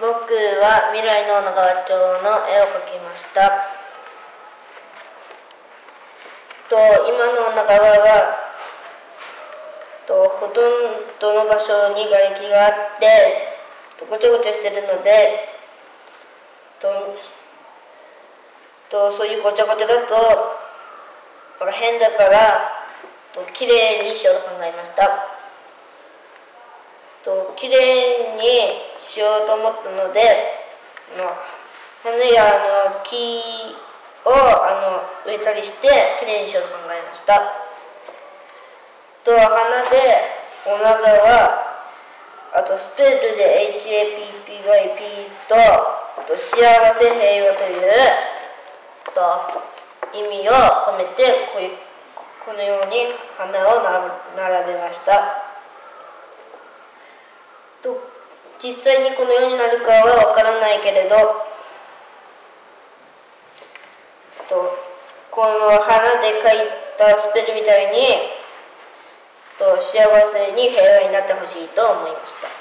僕は未来の女川町の絵を描きました。今の女川はほとんどの場所に瓦礫があってごちゃごちゃしてるのでそういうごちゃごちゃだと変だからきれいにしようと考えました。きれいにしようと思ったので花や木を植えたりしてきれいにしようと考えました。花でおながはスペルで HAPPY ピースと幸せ平和という意味を込めてこのように花を並べました。実際にこのようになるかはわからないけれどこの花で描いたスペルみたいに幸せに平和になってほしいと思いました。